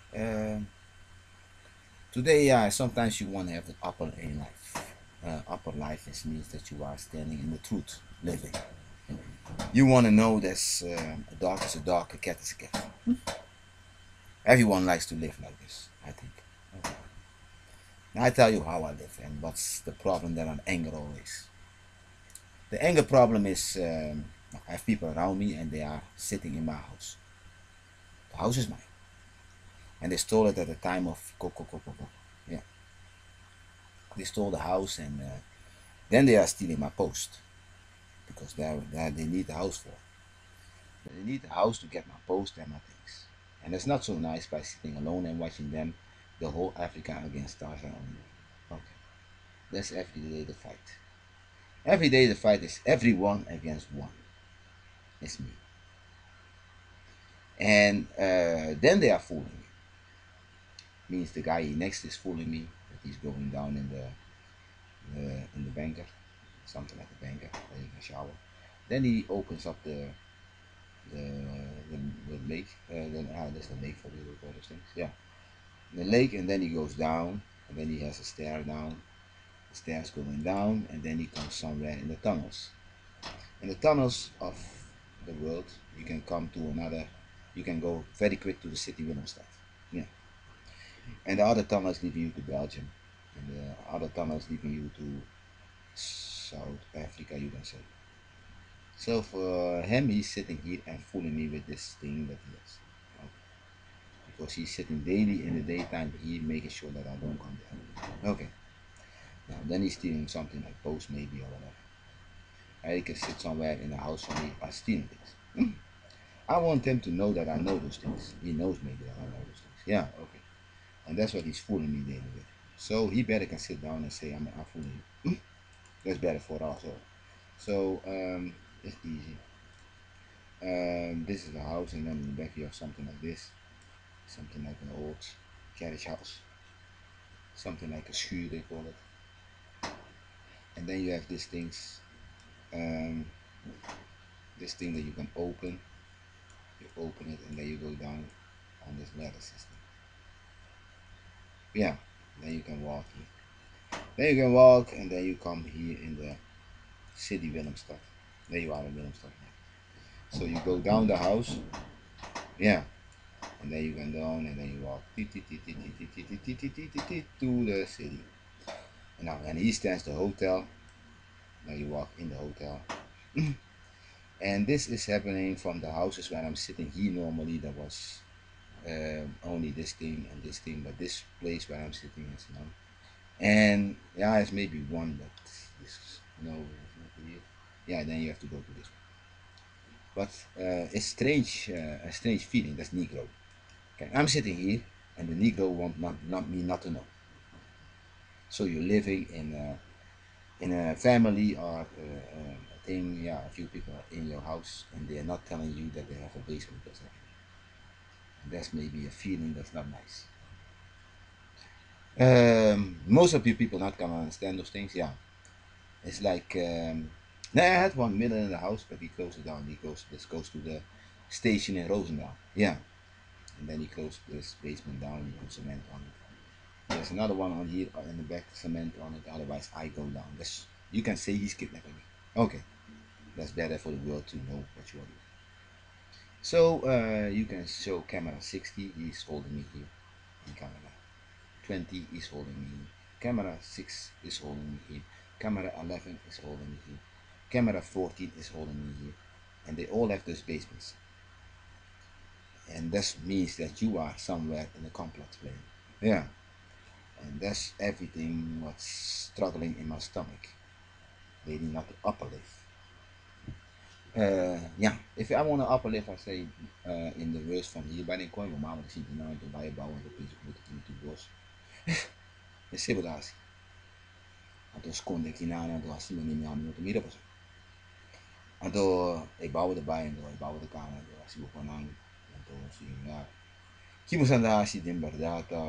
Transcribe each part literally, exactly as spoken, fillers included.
Um, Today, yeah, sometimes you want to have the upper in life. Uh, upper life is means that you are standing in the truth, living. You want to know that um, a dog is a dog, a cat is a cat. Everyone likes to live like this, I think. Okay. Now I tell you how I live and what's the problem that I'm angry always. The anger problem is um, I have people around me and they are sitting in my house. The house is mine, and they stole it at the time of Coco Coco Coco. Yeah, they stole the house and uh, then they are stealing my post because they are, they need the house for. They need the house to get my post and my things, and it's not so nice by sitting alone and watching them, the whole Africa against Tarzan only. Okay, that's every day the fight. Every day the fight is everyone against one. It's me, and uh, then they are fooling me. Means the guy next is fooling me that he's going down in the uh, in the banker, something like a banker, taking a shower. Then he opens up the the the, the lake. Uh, then ah, that's the lake for the all those things. Yeah, the lake, and then he goes down, and then he has a stair down. The stairs going down, and then he comes somewhere in the tunnels. In the tunnels of the world, you can come to another. You can go very quick to the city Willemstad. Yeah, and the other tunnels leading you to Belgium, and the other tunnels leading you to South Africa, you can say. So for him, he's sitting here and fooling me with this thing that he has. Okay. Because he's sitting daily in the daytime here, making sure that I don't come there. Okay. Now then he's stealing something like post maybe or whatever. And he can sit somewhere in the house for me by stealing things. Hmm. I want him to know that I know those things. He knows maybe that I know those things. Yeah, okay. And that's what he's fooling me daily with. So he better can sit down and say I'm, I'm fooling you. Hmm. That's better for us all. So um, it's easy. Um, this is a house, and then in the back you have something like this, something like an old carriage house, something like a schuur they call it. And then you have these things, um, this thing that you can open. You open it, and then you go down on this ladder system. Yeah, then you can walk here. Then you can walk, and then you come here in the city Willemstad. There you are in Willemstad. So you go down the house, yeah, and then you go down, and then you walk to the city. Now, and east stands the hotel. Now you walk in the hotel. And this is happening from the houses where I'm sitting here normally. There was um, only this thing and this thing, but this place where I'm sitting is none. And yeah, it's maybe one, but this no, it's not here. Yeah, then you have to go to this one. But uh, it's strange, uh, a strange feeling. That's Negro. Okay, I'm sitting here, and the Negro want not, not me not to know. So you're living in a, in a family or uh, a thing. Yeah, a few people are in your house, and they are not telling you that they have a basement or something. And that's maybe a feeling that's not nice. Um, most of you people not gonna understand those things. Yeah, it's like um, no, I had one middle in the house, but he closed it down. He goes, this goes to the station in Roosendaal. Yeah, and then he closed this basement down. He put cement on it. There's another one on here uh, in the back, cement on it. Otherwise, I go down. That's you can say he's kidnapping me. Okay, that's better for the world to know what you are doing. So uh, you can show camera sixty. He's holding me here in camera. twenty is holding me here. Camera six is holding me here. Camera eleven is holding me here. Camera fourteen is holding me here. And they all have those basements. And that means that you are somewhere in a complex plane. Yeah. And that's everything what's struggling in my stomach. Leading not to upper lift. Uh, yeah, if I want to upper lift, I say uh, in the verse van hier bij de coin, maar we zien nou de bijbouwen op deze goed in het bos. Het is daar. Atau skonde kinana do asima ni miami to mira paso. Atau ay bawa de bayan do ay bawa de kana do asi bukanang atau si nga. Kimusanda si din bardata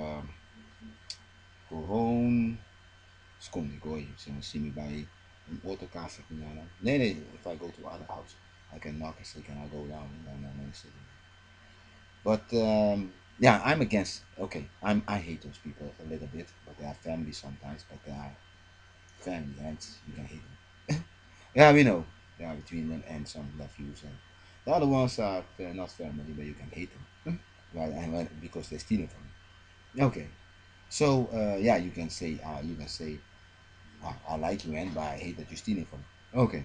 gewoon skonde goy so see me by an auto casa kinana. Nee nee, if I go to other house, I can knock and say can I go down and then I'm sitting. But um, Yeah, I'm against. Okay, I'm I hate those people a little bit, but they are family sometimes. But they are family, and you can hate them. Yeah, we know. Yeah, between them and some nephews, and the other ones are uh, not family, but you can hate them, right? And when, because they're stealing from you. Okay, so uh, yeah, you can say uh, you can say uh, I like you, and but I hate that you're stealing from me. Okay,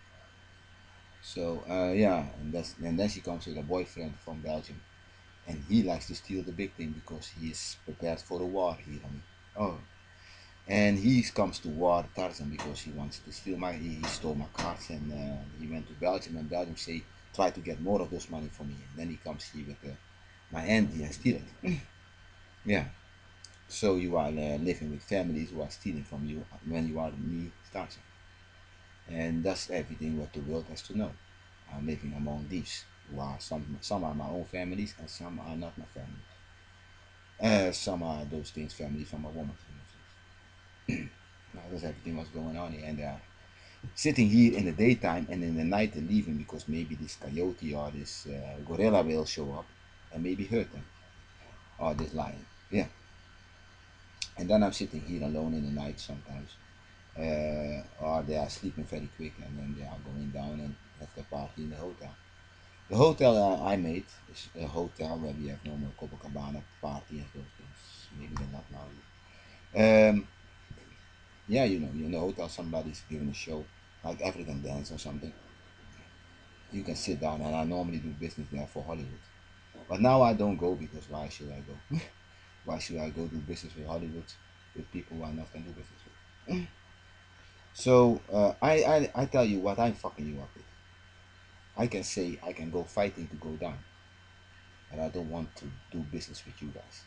so uh, yeah, and that's and then she comes with a boyfriend from Belgium, and he likes to steal the big thing because he is prepared for the war here. I mean, oh, and he comes to war Tarzan because he wants to steal my. He, he stole my cards, and uh, he went to Belgium, and Belgium say try to get more of those money for me, and then he comes here with uh, my Andy and steal it. Yeah. So you are uh, living with families who are stealing from you when you are me Tarzan, and that's everything what the world has to know. I'm living among these who are some some are my own families and some are not my family. Uh, some are those things family from a woman. Now that's everything what's going on here, and uh, sitting here in the daytime and in the night they're leaving because maybe this coyote or this uh, gorilla will show up and maybe hurt them or this lion. Yeah, and then I'm sitting here alone in the night sometimes, uh, or they are sleeping very quick and then they are going down and have the party in the hotel. The hotel uh, I made is a hotel where we have normal Copacabana party and those things. Maybe they're not now. Um, yeah, you know, in the hotel somebody's giving a show like African dance or something. You can sit down, and I normally do business there for Hollywood. But now I don't go because why should I go? Why should I go do business with Hollywood with people who I not gonna do business with? So uh, I, I I tell you what I'm fucking you up with. I can say I can go fighting to go down, but I don't want to do business with you guys.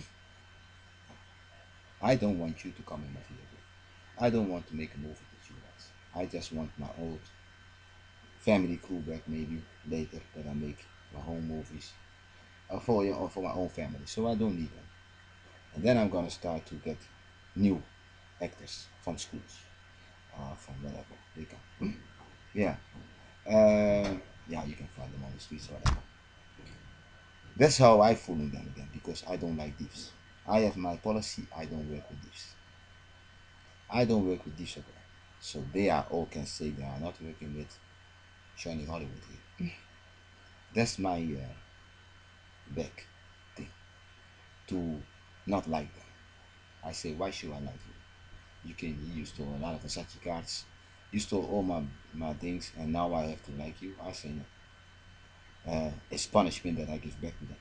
I don't want you to come in my field. I don't want to make a movie with you guys. I just want my old family crew back maybe later that I make my home movies uh, for or for my own family. So I don't need them. And then I'm gonna start to get new actors from schools, uh, from whatever they can. Yeah, uh, yeah, you can find them on the streets or whatever. That's how I fooling them again because I don't like thieves. I have my policy. I don't work with thieves. I don't work with thieves at all. So they are all can say they are not working with Johnny Hollywood here. That's my uh, back thing to not like them. I say, why should I like you? You can you stole a lot of Versace cards. You stole all my my things, and now I have to like you. I say no. Uh, it's punishment that I give back to them.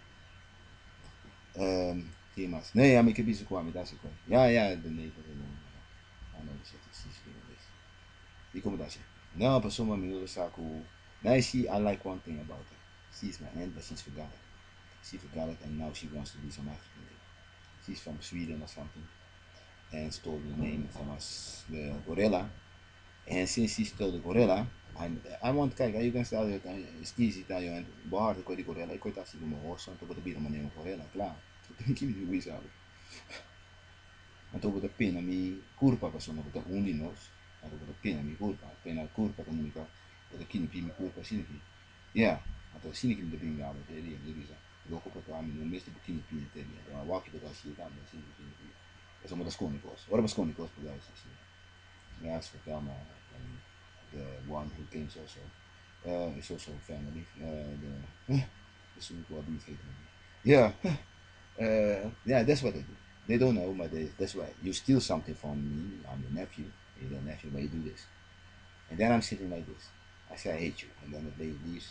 Um, ¿qué más? Nee, ja, maar ik heb iets kwamen, dat is ook. Ja, ja, de nee, de nee. Ah, no, dat is het is is. Die komen daar zeggen. No, but someone me will saku. Now she, I like one thing about her. She's my aunt, but she's forgot it. She forgot it, and now she wants to do some African thing. She's from Sweden or something, and stole the name from us, the gorilla. And since he stole the gorilla, I, I want kijk, je kan stellen dat is easy dat je een behaarde kon die gorilla, ik kon dat zien met horse, want dan bieden meneer gorilla, klaar. Toen ik niet hoe is dat. Want toen de pin aan mi curva que sono de uninos, and over the pin aan mi curva, pin curva comunica, dat de kini mi curva siniki. Ja, want de siniki de binga met de die die is. Loco per qua mi meeste bikini pin te die. Ja, walkie dat als je dan de siniki. Dat is allemaal de skonikos. Wat was skonikos bij jou is. Ja, is vertel maar. The one who games also. Uh, is also family. Uh, the the super beef Yeah. Uh, yeah, that's what they do. They don't know, but they, that's why you steal something from me. I'm your nephew. You're the nephew, but you do this. And then I'm sitting like this. I say I hate you, and then the lady leaves,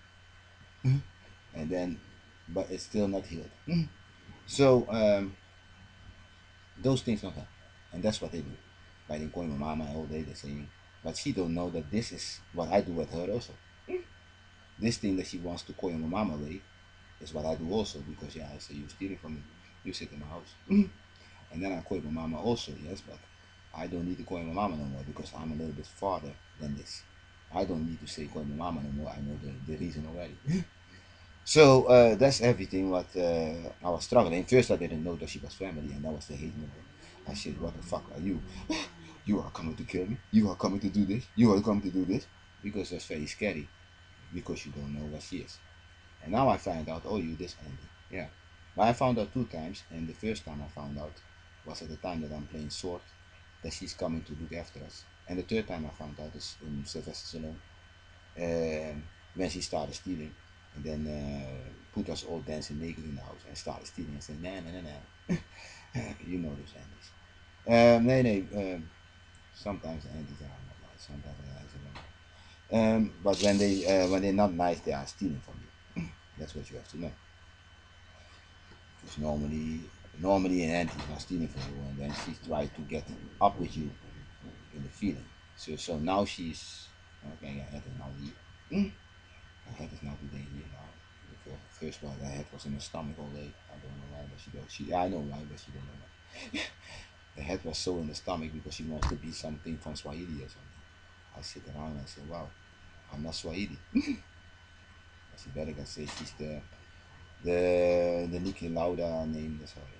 and then, but it's still not healed. So um, those things don't happen, and that's what they do. By then calling my mama all day, they're saying, but she don't know that this is what I do with her also. This thing that she wants to call my mama away is what I do also because yeah, I say you stealing from me. You sit in my house. And then I call my mama also, yes, but I don't need to call my mama no more because I'm a little bit farther than this. I don't need to say call my mama no more. I know the, the reason already. So uh, that's everything what uh, I was struggling. First I didn't know that she was family and that was the hate moment. I said, what the fuck are you? You are coming to kill me? You are coming to do this? You are coming to do this? Because that's very scary because you don't know what she is. And now I find out, oh, you this Andy. Yeah. But I found out two times, and the first time I found out was at the time that I'm playing sword, that she's coming to look after us. And the third time I found out is in Sylvester Stallone, um, when she started stealing, and then uh, put us all dancing naked in the house and started stealing and said, nah, nah, nah, nah. You know those Andes. Um, nee, nee, um, sometimes the Andes are not nice, sometimes the Andes are not. Um, but when they uh, when they're not nice, they are stealing from you. That's what you have to know. Because normally, normally an auntie is not stealing from you, and then she tries to get up with you in the feeling. So, so now she's okay. Her head is now here. Her head is now today here now. The first one I had was in her stomach all day. I don't know why, but she does. She, I know why, but she don't know why. The head was so in the stomach because she wants to be something from Swahili or something. I sit around and I say, wow, I'm not Swahili. But she better can say she's the the the Niki Lauda name. Sorry.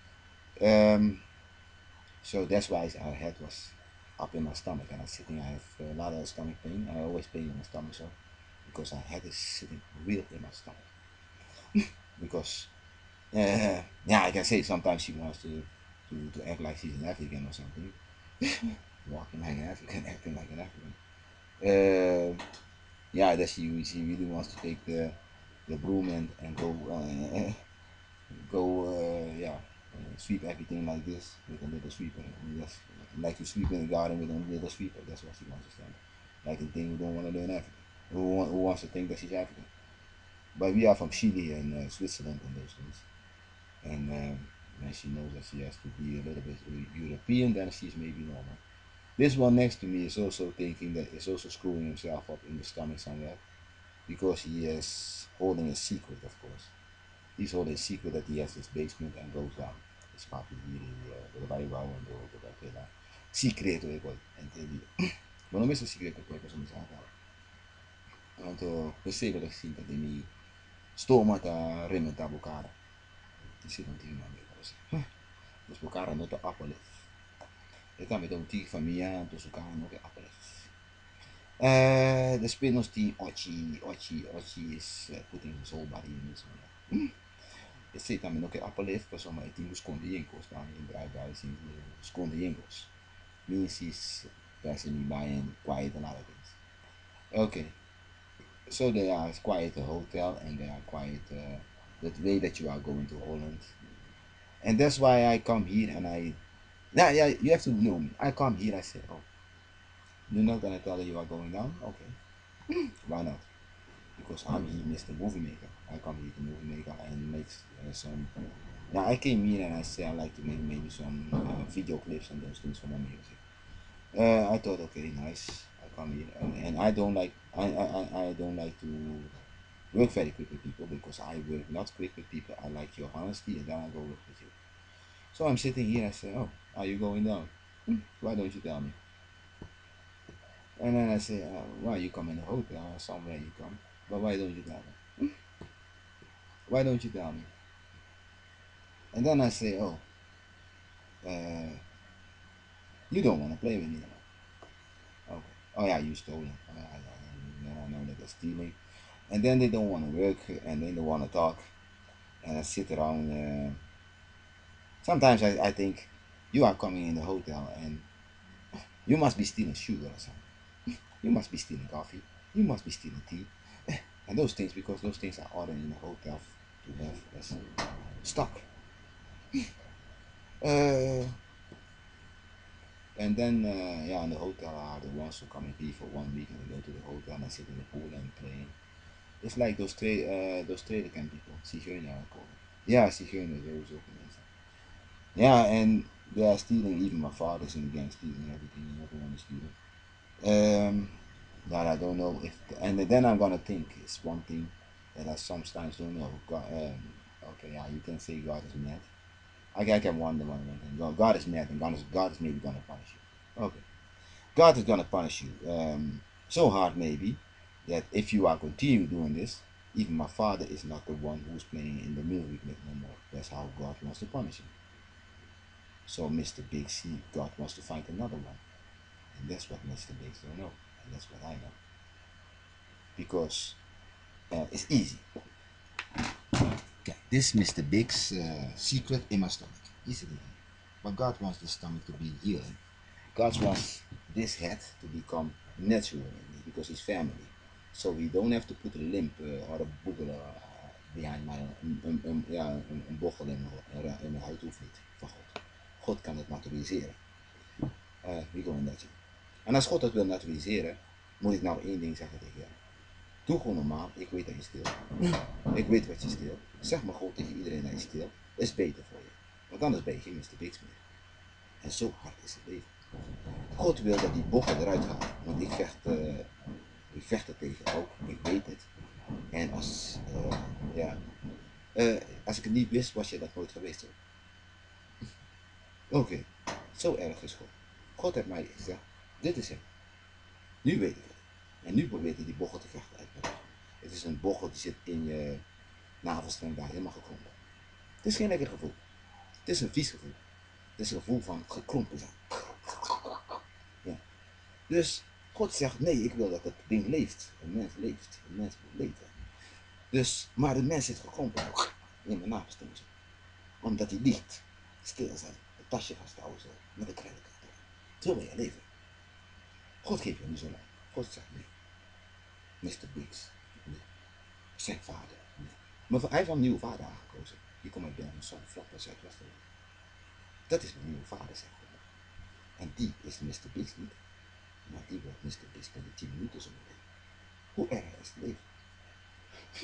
Um, so that's why her head was up in my stomach, and I was sitting. I have a lot of stomach pain. I always pain in my stomach, so because her head is sitting real in my stomach. Because uh, yeah, I can say sometimes she wants to to, to act like she's an African or something, walking like an African, acting like an African. Uh, yeah, that she she really wants to take the the broom and and go uh, go uh, yeah uh, sweep everything like this with a little sweeper. And just like you sweep in the garden with a little sweeper. That's what she wants to stand. Like the thing who don't want to learn African. Who, want, who wants to think that she's African? But we are from Chile and uh, Switzerland and those things. And um, when she knows that she has to be a little bit European, then she's maybe normal. This one next to me is also thinking that is also screwing himself up in the stomach somewhere because he is holding a secret, of course. He's holding a secret that he has his basement and goes down. It's probably really uh, dove vai and dove perché la secreto e poi entendi. Ma non ho messo il segreto poi cosa mi sa fare. Want queste dat zien dat die stomata rementa boccara. Die zit natuurlijk nog meer cose. Dus boccara not de appelen. E tam met een tig famiglia, dus boccara not de appelen. Uh, the spinos die Ochi, Ochi, Ochi is uh, putting his whole body in this one. E se também não quer appelen, porque só mais tem os condiengos, tá? Em drive-by, assim, os condiengos. Means he's passing me by and quiet a lot of things. Okay, so they are quiet a hotel and they are quiet uh, the way that you are going to Holland. And that's why I come here and I, yeah, yeah, you have to know me. I come here, I say, oh, you're not gonna tell that you are going down? Okay, why not? Because I'm here, Mister Movie Maker. I come here to Movie Maker and make uh, some. Yeah, I came here and I say I like to make maybe some uh, video clips and those things for my music. Uh, I thought, okay, nice. I come here and, and I don't like I, I, I don't like to work very quick with people because I work not quick with people. I like your honesty and then I go work with you. So I'm sitting here and I say, oh, are you going down? Why don't you tell me? And then I say, uh, why you come in a hotel or somewhere you come? But why don't you tell me? Why don't you tell me? And then I say, oh, uh, you don't want to play with me anymore. Okay. Oh yeah, you stole it. I, I, I know that they're stealing. And then they don't want to work and then they want to talk. And I sit around. Uh, sometimes I, I think you are coming in the hotel and you must be stealing sugar or something. You must be stealing coffee. You must be stealing tea. And those things, because those things are ordered in the hotel to have as stock. Uh, and then, uh, yeah, in the hotel are the ones who come in here for one week and they go to the hotel and sit in the pool and play. It's like those trade, uh, those trader camp people. Zigeuner, I call it. Yeah, Zigeuner, those ook mensen. Yeah, and they are stealing. Even my father's in the gang stealing everything. And everyone is stealing. Um, that I don't know if, and then I'm gonna think it's one thing that I sometimes don't know. God, um, okay, yeah, you can say God is mad. I, I can wonder one thing. God, God is mad, and God is God is maybe gonna punish you. Okay, God is gonna punish you. Um, so hard maybe that if you are continue doing this, even my father is not the one who's playing in the music no more. That's how God wants to punish him. So Mister Big C, God wants to find another one. And that's what Mister Biggs don't know. And that's what I know. Because uh, it's easy. This mister Big's uh, secret in my stomach. Easily. But God wants this stomach to be healing. God wants this head to become natural in me because he's family. So we don't have to put a limp uh, or a boegel uh, behind my, een, een, een, ja, een, een bochel in mijn, in mijn huid hoeft niet van God. God kan het naturaliseren. Uh, we go in that. En als God dat wil naturaliseren, moet ik nou één ding zeggen tegen jou. Doe gewoon normaal, ik weet dat je stil. Ik weet wat je stil. Zeg maar gewoon tegen iedereen dat je stil. Dat is beter voor je. Want anders ben je geen mister Biggs meer. En zo hard is het leven. God wil dat die bochel eruit gaat. Want ik vecht, uh, ik vecht er tegen ook. Ik weet het. En als, uh, ja, uh, als ik het niet wist, was je dat nooit geweest hoor. Oké, okay. Zo erg is God. God heeft mij gezegd, dit is hem. Nu weet ik het. En nu probeert hij die bochel te vechten uit me. Het is een bochel die zit in je navelstreng daar helemaal gekrompen. Het is geen lekker gevoel. Het is een vies gevoel. Het is een gevoel van gekrompen zijn. Ja. Dus God zegt, nee, ik wil dat het ding leeft. Een mens leeft. Een mens moet leven. Dus, maar de mens zit gekrompen in mijn navelstreng. Omdat hij ligt. Stil zijn. Een tasje vasthouden zo. Met een creditcard. Zo wil je leven. God geeft je niet zo lang. God zegt nee. mister Biggs. Nee. Zijn vader. Nee. Maar hij heeft een nieuwe vader aangekozen. Die komt uit België, zo'n vlak bij Zuidwesten. Dat is mijn nieuwe vader, zeg God. En die is mister Biggs niet. Maar die wordt mister Biggs binnen tien minuten zo meteen. Hoe erg is het leven? Hm.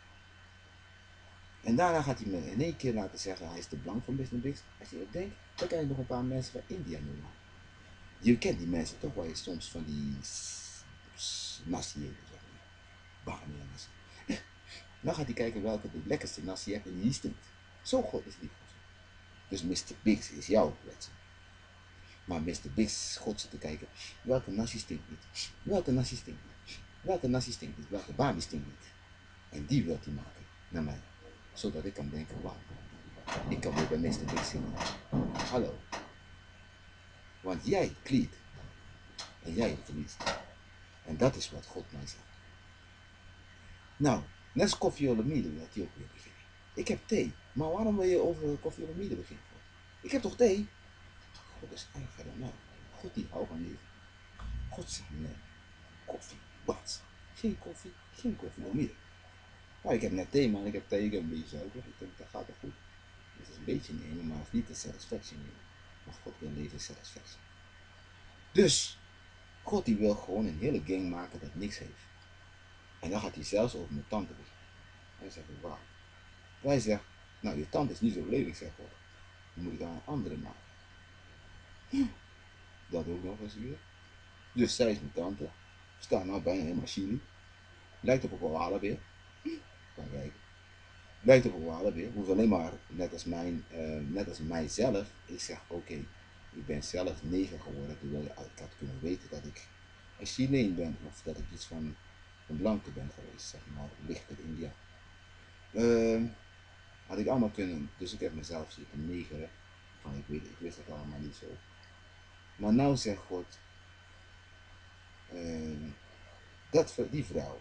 En daarna gaat hij me in één keer laten zeggen, hij is te blank voor mister Biggs. Als je dat denkt, dan kan je nog een paar mensen van India noemen. Je kent die mensen toch, waar je soms van die nasi eet, zeg maar. Bahami nasi. Dan gaat hij kijken welke de lekkerste nasi hebt en die stinkt. Zo goed is die voor. Dus mister Biggs is jouw wet. Maar mister Biggs God zit te kijken, welke nasi stinkt niet? Welke nasi stinkt niet? Welke nasi stinkt niet? Welke bami stinkt niet? En die wil hij maken naar mij. Zodat ik kan denken, wauw, ik kan weer bij mister Biggs zingen. Hallo. Want jij kleedt. En jij verliest. En dat is wat God mij zegt. Nou, net als koffieolamide wil hij ook weer beginnen. Ik heb thee. Maar waarom wil je over koffieolamide beginnen? Ik heb toch thee? God is erger dan mij. God die houdt van leven. God zegt nee. Koffie. Wat? Geen koffie. Geen koffieolamide. Nou, ik heb net thee, man. Ik heb thee. Ik heb een beetje suiker. Ik denk, dat gaat toch goed. Het is een beetje nemen, maar het is niet de satisfaction nemen. Maar God wil leven satisfaction. Dus, God die wil gewoon een hele gang maken dat niks heeft. En dan gaat hij zelfs over mijn tante beginnen. Hij zegt, wauw. Wij zeggen, nou je tante is niet zo lelijk, zegt God. Dan moet ik daar een andere maken. Dat ook nog eens weer. Dus zij is mijn tante. Staat nou bijna in machine. Lijkt op een koala weer. Kan kijken. Lijkt op een koala weer. Hoeft alleen maar, net als, mijn, uh, net als mijzelf. Ik zeg, oké, okay, ik ben zelf neger geworden. Terwijl ik had kunnen weten dat ik een Chileen ben. Of dat ik iets van een blanke ben geweest. Zeg maar, lichter India. Uh, had ik allemaal kunnen. Dus ik heb mezelf zitten negeren. Van ik weet, ik wist het allemaal niet zo. Maar nou zegt God. Uh, dat, die vrouw.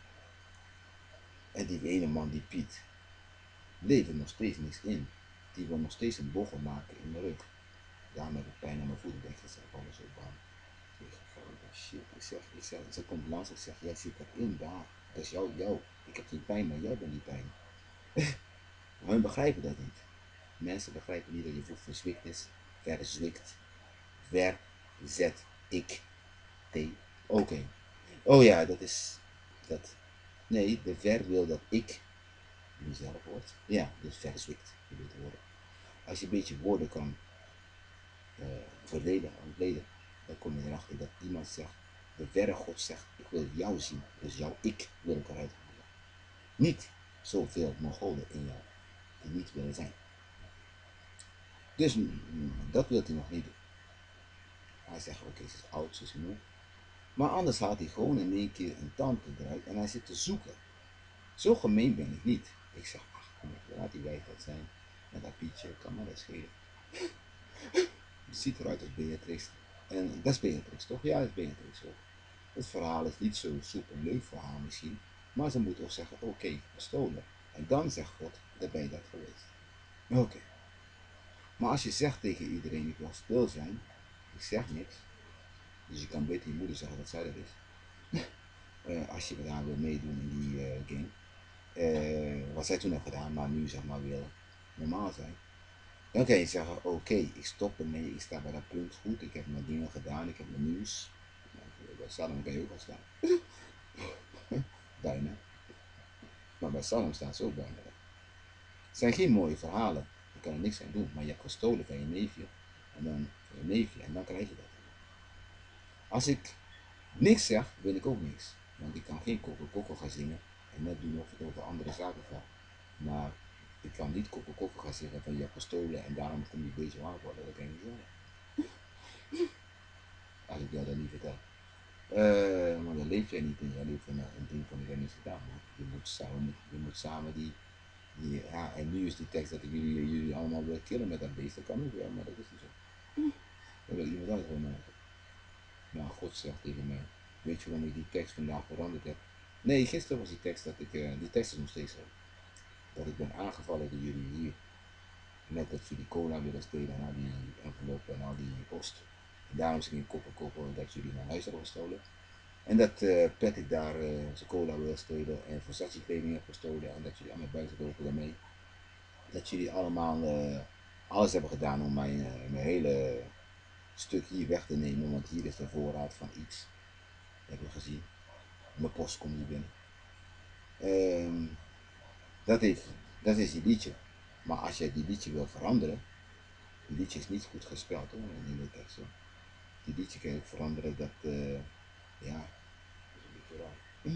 En die ene man, die Piet, leven nog steeds niks in. Die wil nog steeds een bochel maken in mijn rug. Daarom heb ik pijn aan mijn voeten, denk ik, ik alles zo bang. Ik zeg, shit, ik zeg, ik zeg, ze komt langs, ik zeg, jij zit erin, daar. Dat is jou, jou. Ik heb geen pijn, maar jij bent die pijn. Maar hun begrijpen dat niet. Mensen begrijpen niet dat je voet verzwikt is, verzwikt. Ver, zet, ik, t, oké. Okay. Oh ja, dat is, dat, nee, de ver wil dat ik mezelf wordt. Ja, dus verzwikt, je weet woorden. Als je een beetje woorden kan uh, verleden, ontleden, dan kom je erachter dat iemand zegt, de verre God zegt, ik wil jou zien, dus jouw ik wil ik eruit halen. Niet zoveel Mongolen in jou, die niet willen zijn. Dus mm, dat wil hij nog niet doen. Hij zegt, oké, okay, ze is oud, ze is moe. Maar anders haalt hij gewoon in één keer een tante eruit en hij zit te zoeken. Zo gemeen ben ik niet. Ik zeg, ach kom op, laat die wijsheid zijn. En dat Pietje, kan maar dat schelen. Het ziet eruit als Beatrix. En dat is Beatrix toch? Ja, dat is Beatrix ook. Het verhaal is niet zo super leuk voor haar misschien. Maar ze moet ook zeggen, oké, okay, gestolen. En dan zegt God, dan ben je dat geweest. Oké. Okay. Maar als je zegt tegen iedereen, ik wil stil zijn, ik zeg niks. Dus je kan beter je moeder zeggen dat zij dat is. uh, als je met haar wil meedoen in die uh, game. Uh, wat zij toen heeft gedaan, maar nu zeg maar wil normaal zijn. Dan kan je zeggen, oké, okay, ik stop ermee, ik sta bij dat punt goed, ik heb mijn dingen gedaan, ik heb mijn nieuws. Bij Salom kan je ook al staan. Bijna. Maar bij Salom staat ze ook bijna. Het zijn geen mooie verhalen, je kan er niks aan doen, maar je hebt gestolen van je neefje. En dan van je neefje, en dan krijg je dat. Als ik niks zeg, wil ik ook niks. Want ik kan geen kokko-kokko gaan zingen en net doen of het over andere zaken gaat. Maar ik kan niet kokko-kokko gaan zeggen van je hebt gestolen en daarom kom je bezig aanvallen. Dat kan je niet zeggen. Als ik jou dat niet vertel. Uh, maar dan leef jij niet in. Jij leeft in een ding van ik heb niets gedaan. Maar je moet samen, je moet samen die, die. Ja, en nu is die tekst dat ik jullie, jullie allemaal wil killen met dat beest. Dat kan ook wel, maar dat is niet zo. Dat wil iemand anders gewoon maken. Nou, God zegt tegen mij. Weet je waarom ik die tekst vandaag veranderd heb? Nee, gisteren was die tekst dat ik. Uh, die tekst is nog steeds zo. Dat ik ben aangevallen door jullie hier. Net dat jullie cola willen stelen en al die enveloppen en al die post. En daarom is ik in koppen koppen dat jullie mijn huis hebben gestolen. En dat uh, Patrick daar uh, zijn cola wil stelen en Versace kleding heeft gestolen. En dat jullie allemaal buiten lopen daarmee. Dat jullie allemaal uh, alles hebben gedaan om mijn, uh, mijn hele stuk hier weg te nemen. Want hier is de voorraad van iets. Dat heb je gezien. Mijn post komt hier binnen. Um, dat, heeft, dat is die liedje. Maar als jij die liedje wil veranderen. Die liedje is niet goed gespeld hoor, in de tekst. Hoor. Die liedje kan je ook veranderen dat, uh, ja, dat is een beetje raar. Hm?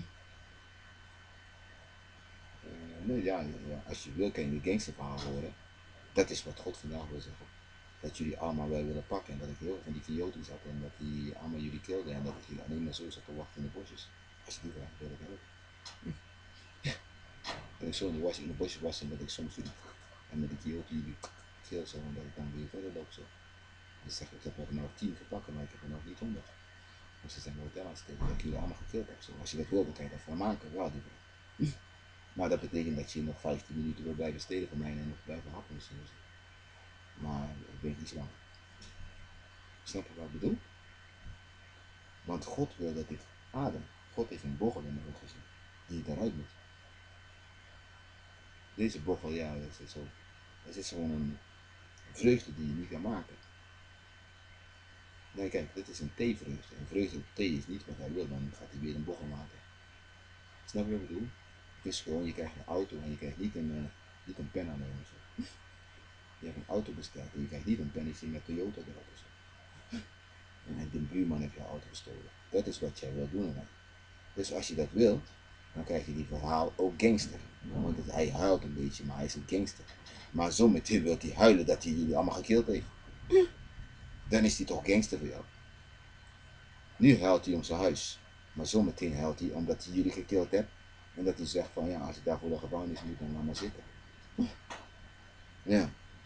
Uh, nee, ja, ja, als je wil kan je de gangsterverhaal horen. Dat is wat God vandaag wil zeggen. Dat jullie allemaal wel willen pakken en dat ik heel veel van die coyotes had en dat die allemaal jullie kilden en dat ik jullie alleen maar zo zat te wachten in de bosjes. Als je die vraag wil, dat heb ik. Hm? En ik zo in de, was, in de bosjes was en dat ik soms jullie en met die coyote jullie kill zo en dat ik dan weer verder loop zo. Dus zeg ik, ik heb er nog tien gepakken, maar ik heb er nog niet honderd. Dus ze zijn wel hotel aan het steken, dat ik jullie allemaal gekild heb. Zo. Als je dat wil, dan kan je dat van maken, wel die hm? Maar dat betekent dat je nog vijftien minuten wil blijven stelen van mij en nog blijven happen misschien. Maar ik weet niet zo lang. Snap je wat ik bedoel? Want God wil dat ik adem. God heeft een bochel in mijn hoofd gezien, die ik eruit moet. Deze bochel, ja, dat is zo. Dat is gewoon een vreugde die je niet kan maken. Nee, kijk, dit is een theevreugde. Een vreugde op thee is niet wat hij wil, dan gaat hij weer een bochel maken. Snap je wat ik bedoel? Het is gewoon, je krijgt een auto en je krijgt niet een, uh, niet een pen aannemen. Zo. Je hebt een auto besteld en je krijgt niet een pennetje met Toyota erop. Zo. En de buurman heeft jouw auto gestolen. Dat is wat jij wil doen. Dan. Dus als je dat wilt, dan krijg je die verhaal ook gangster. Want het, hij huilt een beetje, maar hij is een gangster. Maar zometeen wil hij huilen dat hij jullie allemaal gekild heeft. Dan is hij toch gangster voor jou. Nu huilt hij om zijn huis. Maar zometeen huilt hij omdat hij jullie gekild hebt. En dat hij zegt van ja, als ik daarvoor de gevangenis moet, dan laat maar zitten. Ja.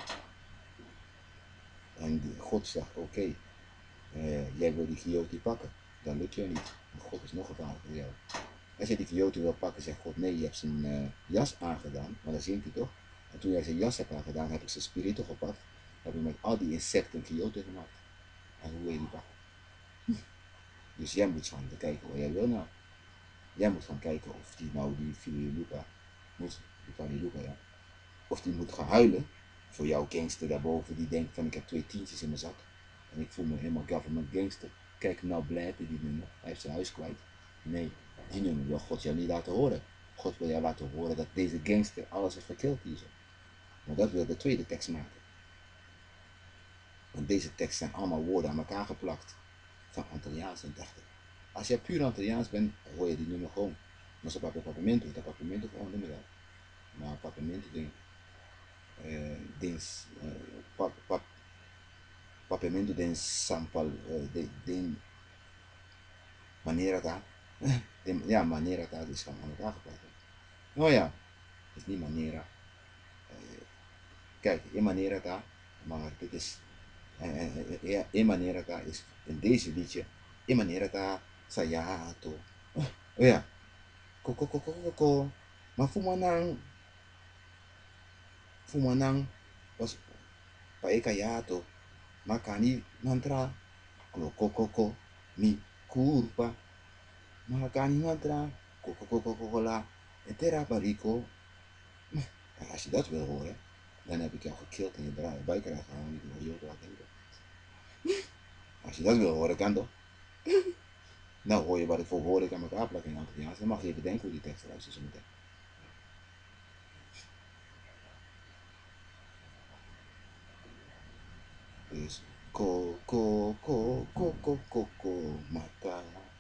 En God zegt oké, okay, uh, jij wil die coyote pakken. Dan lukt je niet. Want God is nog gevaarlijker voor jou. Als jij die coyote wil pakken, zegt God nee, je hebt zijn uh, jas aangedaan. Maar dan zingt hij toch. En toen jij zijn jas hebt aangedaan, heb ik zijn spiritu gepakt. Heb ik met al die insecten een coyote gemaakt. En hoe wil je die pakken? Dus jij moet gaan kijken wat jij wil nou. Jij moet gaan kijken of die nou die Fililuca moet, die Fililuca ja, of die moet gaan huilen voor jouw gangster daarboven die denkt van ik heb twee tientjes in mijn zak en ik voel me helemaal government gangster. Kijk nou blijven die nummer, hij heeft zijn huis kwijt. Nee, die nummer wil God jou niet laten horen. God wil jou laten horen dat deze gangster alles heeft gekild hier zo. Maar dat wil de tweede tekst maken. Want deze tekst zijn allemaal woorden aan elkaar geplakt van Antilliaans en dergelijke. Als jij puur Antilliaans bent, hoor je die nummer gewoon. Maar zo papi papamento, dat papamento gewoon nummer dat. Maar papamento ding, uh, dings, uh, pap, pap, papamento den sampal, uh, de, den, manera den, ja, manera daar is gewoon aan elkaar geplakt. Oh ja, het is niet manera. Uh, kijk, in manera daar, maar dit is, uh, uh, uh, in manera daar is in deze liedje, in manera daar, sayato. Oh ja. Koko koko koko. Maar voel maar nou. fumanang was paekayato, makani mantra, klokokoko, mi kurpa, makani mantra, kokokokokola, etera bariko. Als je dat wil horen, dan heb ik jou gekild en je buik eruit gehaald en ik wil je laten denken. Als je dat wil horen, kan toch? Nou hoor je wat ik voor woorden aan elkaar plakken in Antilliaans, dan mag je even denken hoe die tekst eruit ziet zo meteen. Dus ko ko ko ko ko ko ko mata.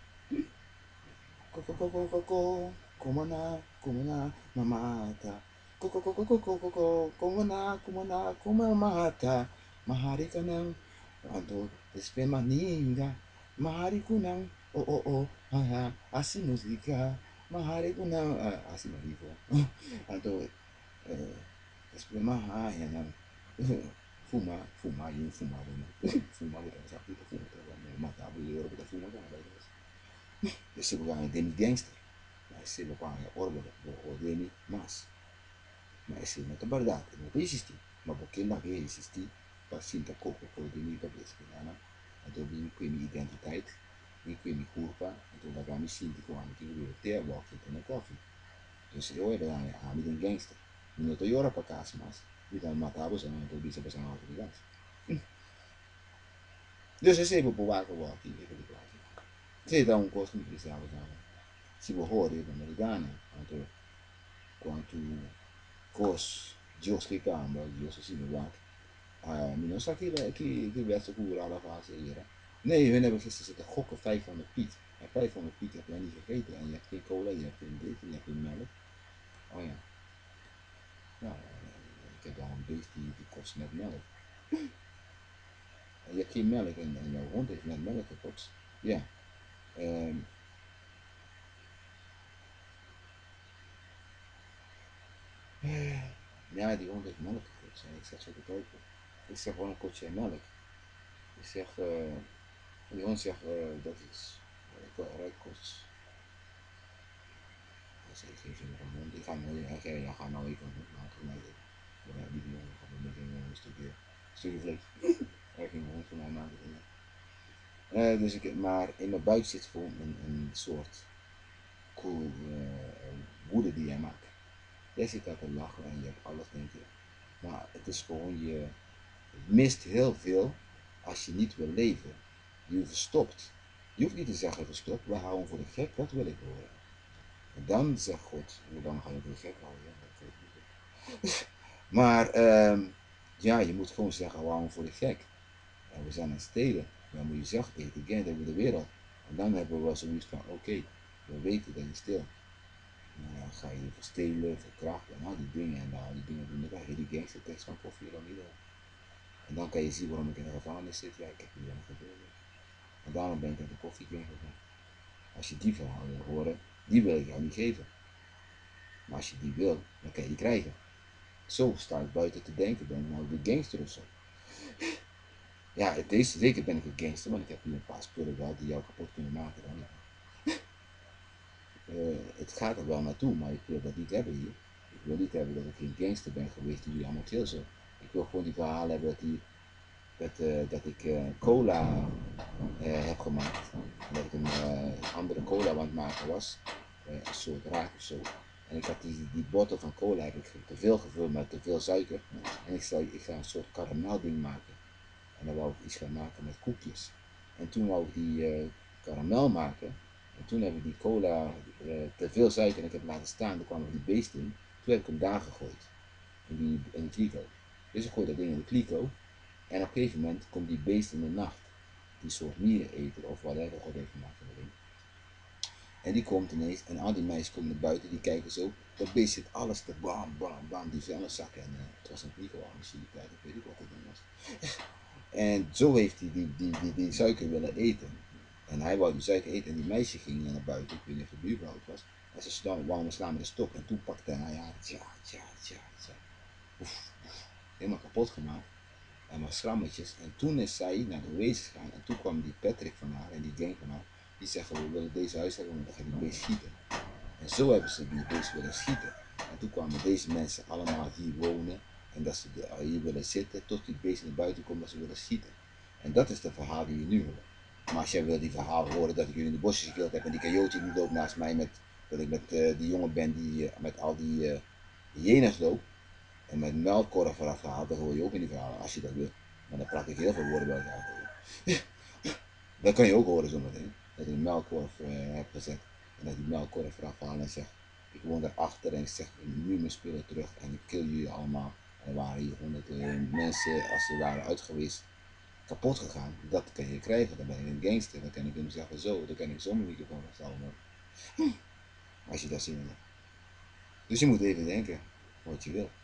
Ko ko ko ko ko ko komana komana mamata. Ko ko ko ko ko ko ko ko komana komana komamata. Mahari ka ng anto despema ninga. Mahari ko ng o o o ha asi musika. Mahari ko ng uh, asi marivo. Anto uh, despema ha yan fuma fuma yun fuma yun fuma ko tayo sa pito fuma tayo mata ko yun ko fuma ko na dus ze gaan demi gangster maar ze bepalen orbe o demi mas maar ze met de barda no resisti ma bokken na resisti pasinta koko ko demi ka beskana ato bin kwemi identiteit bin kwemi culpa ato da gami sinti ko anki weer ter walk in de koffie dus je hoort dan ja met een gangster niet to yora pa kasmas die dan matabo sa no to bisa pa sa autoridad dus esse é o buraco aqui que ele faz. Se dá um gosto de pensar, se o horror é americano, quanto quanto cos Dios que cambia, Dios assim no lado. Ah, não sei que que que verso cura alla fase era. Nee, hun hebben gisteren zitten gokken vijfhonderd piek. En vijfhonderd piek heb jij niet gegeten. En je hebt geen cola, je hebt geen dit, je hebt geen melk. Oh ja. Nou, ik heb al een beest die, die kost net melk. Je hebt geen melk en, en jouw hond heeft net melk gekotst. Ja. Um, ja, die hond heeft melk gekotst. En ik zeg zo het ook. Ik zeg gewoon een kotje melk. Ik zeg, uh, die hond zegt uh, dat is uh, rijkost. Ik zeg, ik geef je nog een hond. Ik ga nou, hij zei, ja, ga nou even een hond maken. Maar ja, die jongen gaat met een stukje, stukje vlees. Hij ging een hond voor mij maken. Uh, dus ik, maar in mijn buik zit gewoon een, een soort cool uh, woede die jij maakt. Jij zit daar te lachen en je hebt alles, denk je. Maar het is gewoon, je mist heel veel als je niet wil leven. Je verstopt. Je hoeft niet te zeggen verstopt, we houden voor de gek, dat wil ik horen. En dan zegt God, hoe lang ga je voor de gek houden? Ja, dat weet ik niet. Maar um, ja, je moet gewoon zeggen, we houden voor de gek. En we zijn aan het stelen. Dan moet je zeggen tegen de gang over de wereld. En dan hebben we wel zoiets van, oké, okay, we weten dat je stil. Nou, dan ga je verstelen, verkrachten en al die dingen. En al die dingen doen, dan krijg je die gangstertekst van Koffie Olomide. En dan kan je zien waarom ik in de gevangenis zit. Ja, ik heb hier een gebeurd. En daarom ben ik naar de koffiegang gegaan. Als je die verhalen wil horen, die wil ik jou niet geven. Maar als je die wil, dan kan je die krijgen. Zo sta ik buiten te denken, ben ik nou de gangster of zo. Ja, deze, zeker ben ik een gangster, want ik heb hier een paar spullen gehad die jou kapot kunnen maken. Dan. Uh, het gaat er wel naartoe, maar ik wil dat niet hebben hier. Ik wil niet hebben dat ik geen gangster ben geweest die jullie allemaal kill zo. Ik wil gewoon die verhalen hebben dat, die, dat, uh, dat ik uh, cola uh, heb gemaakt. Dat ik een uh, andere cola aan het maken was. Uh, een soort raak of zo. En ik had die, die bottel van cola heb ik te veel gevuld met te veel suiker. En ik zei, ik ga een soort karamelding maken. En dan wou ik iets gaan maken met koekjes. En toen wou ik die uh, karamel maken. En toen heb ik die cola uh, te veel suiker en ik heb laten staan. Toen kwam er die beest in. Toen heb ik hem daar gegooid. In die, in die kliko. Dus ik gooi dat ding in de kliko. En op een gegeven moment komt die beest in de nacht. Die soort mieren eten of whatever God heeft gemaakt van de ding. En die komt ineens en al die meisjes komen naar buiten. Die kijken zo. Dat beest zit alles te bam bam bam. Die vuilniszakken. En uh, het was een micro-machine tijd. Ik weet niet wat het ding was. En zo heeft hij die, die, die, die suiker willen eten. En hij wou die suiker eten en die meisje ging naar buiten, ik weet niet of het buurvrouw het was. En ze slaan, wou hem slaan met een stok en toen pakte hij haar, tja, tja, tja, tja. Oef, oef, helemaal kapot gemaakt. En wat schrammetjes. En toen is zij naar de wees gegaan en toen kwam die Patrick van haar en die gang van haar. Die zeggen we willen deze huis hebben, want dan gaan die beest schieten. En zo hebben ze die beest willen schieten. En toen kwamen deze mensen allemaal hier wonen. En dat ze de, hier willen zitten tot die beesten naar buiten komen, dat ze willen schieten. En dat is de verhaal die je nu hoort. Maar als jij wil die verhaal horen dat ik jullie in de bosjes gekild heb en die coyote die loopt naast mij met, dat ik met uh, die jongen ben die uh, met al die uh, hyena's loopt en met melkkorf eraf gehaald, dan hoor je ook in die verhalen als je dat wil. Maar dan praat ik heel veel woorden bij elkaar. Dat kan je ook horen zometeen. Dat ik een melkkorf uh, heb gezet en dat die melkkorf eraf haalt en zegt, ik woon daarachter en ik zeg nu mijn spullen terug en ik kill jullie allemaal. En er waren hier honderd uh, mensen als ze waren uitgeweest kapot gegaan. Dat kan je krijgen, dan ben ik een gangster, dan kan ik hem zeggen zo, dan kan ik zo'n microfoon vasthouden. Als je dat zin hebt. Dus je moet even denken wat je wil.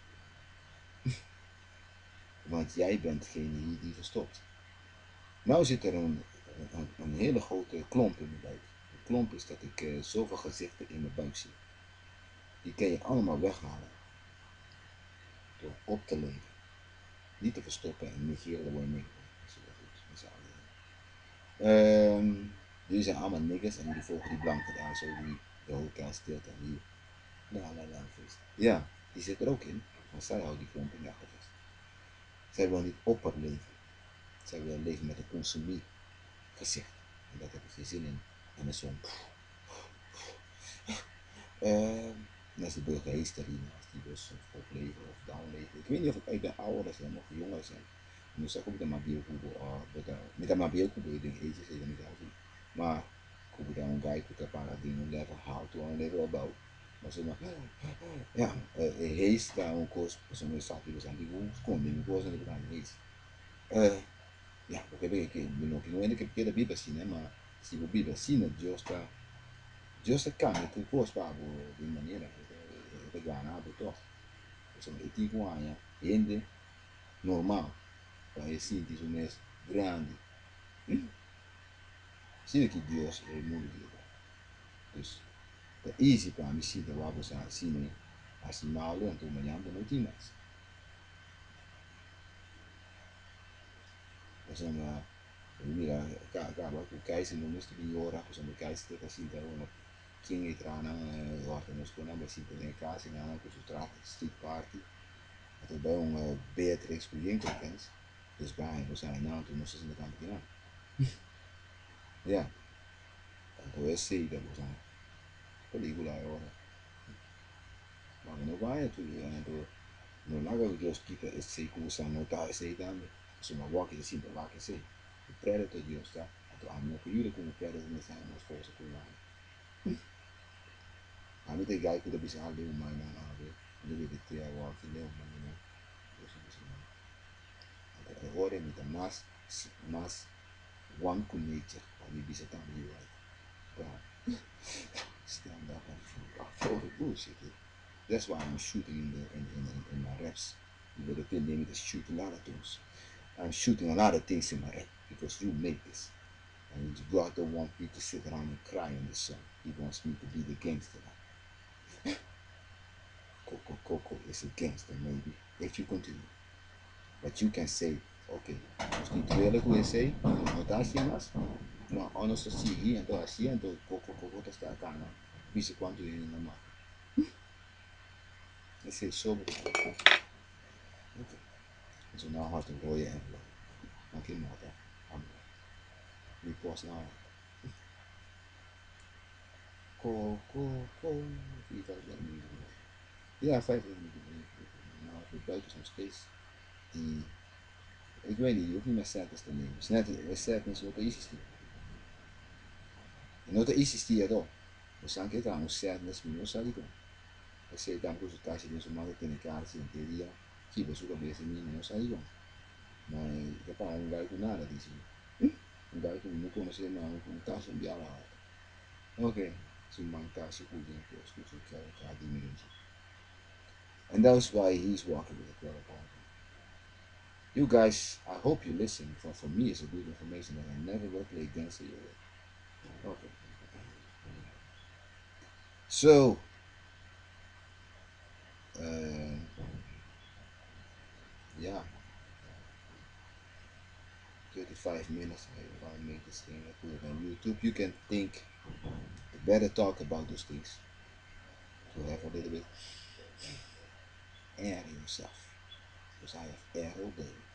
Want jij bent degene hier die verstopt. Nou zit er een, een, een hele grote klomp in mijn buik. De klomp is dat ik uh, zoveel gezichten in mijn buik zie. Die kan je allemaal weghalen. Door op te leven. Niet te verstoppen en negeren, daar word je meegenomen. Als je dat doet, met z'n allen. Um, jullie zijn allemaal niggers en jullie volgen die blanken daar zo, die de hotel stilte en die la la la feest. Ja, die zit er ook in, want zij houden die klomp in de achtervest. Zij willen niet opperleven. Zij willen leven met een consumie gezicht. En dat heb ik geen zin in. En dan zo'n uh, dat is de burgemeester hiernaast, die dus op leven of down leven. Ik weet niet of ik, ik ben ouder zijn of jonger zijn. Nu zeg ik ook dat maar biokubo, uh, niet dat maar biokubo, ik denk eetjes, ik niet zelf niet. Maar kubo dan een guy, kuka para ding, level how to een level about. Maar zo maar, ja, hees daar een koos, zo'n sapi was aan die hoe, kon die koos en ik ben hees. Ja, porque ve que no que no que queda biba assim, mas se o biba assim, justa justa cambia tu coisa para de maneira de ganhar toch. Então, eu digo amanhã, ainda normal, para esse isso mês grande. Zie que Deus é muito vida. Dus, é easy para mim se eu abro assim, assim malo, então amanhã não tem mais. Insomma, mira, acaba con Kaiser non mi di ora, insomma, Kaiser che si devono chi è tra una guarda, non scuola, ma si in casa, in una cosa tra street party, dat er bij een Beatrix Bianco kent, dus bij we zijn nou toen moesten ze in de kant gaan. Ja, dan is ze dat we zijn. Película ahora. Maar no vaya tu, no no laga que Dios quita esse cosa no está esse dando. Insomma, walk is simple, walk is say. The predator Dios está. Então, a minha filha como predator nessa é mais força com lá. A mim tem gai que deve ser ali uma na ave. Deve ter a walk que leu uma na. Isso isso não. Então, agora me dá mais mais one com nature. A mim bisa também vai. But stand up and for the bullshit. That's why I'm shooting in the in, in, in my reps. Because the pandemic is shooting a lot of things. I'm shooting a lot of things in my rep because you make this. And God don't want me to sit around and cry in the sun. He wants me to be the gangster. Coco Coco is a gangster maybe, if you continue. But you can say, okay, misschien terwijl hoe je zei, notatie mas, maar anders als je hier en daar zie en door Coco Coco dat staat aan, wie ze kwam in de macht. Ik zei zo begonnen. Oké, zo nou had een rode envelop. Dan kun je maar dat. Nu pas nou. Coco Coco, wie was dat nu? Ja, vijf minuten. Nou, de buiten is nog steeds die. Ik weet niet, je hoeft niet meer sadness te nemen. Sadness wordt easy. E non esistia do. Mas anche da un sadness mi non sa di come. E se da un po' su taci di insomma che ne cazzo in teoria, chi può su cabeça mi non sa di come. Ma che fa un gai con nada dici. Un gai con non conosce ma un taci in biala. Ok, su manca su cui in po' scuso che ha di minuti. And that's why he's walking with a clear apart. You guys, I hope you listen. For, for me, it's a good information that I never will play against you. Okay. So, uh, yeah, thirty-five minutes. If I make this thing, I put it on YouTube. You can think better talk about those things to have a little bit air in yourself. Dus hij heeft er heel day.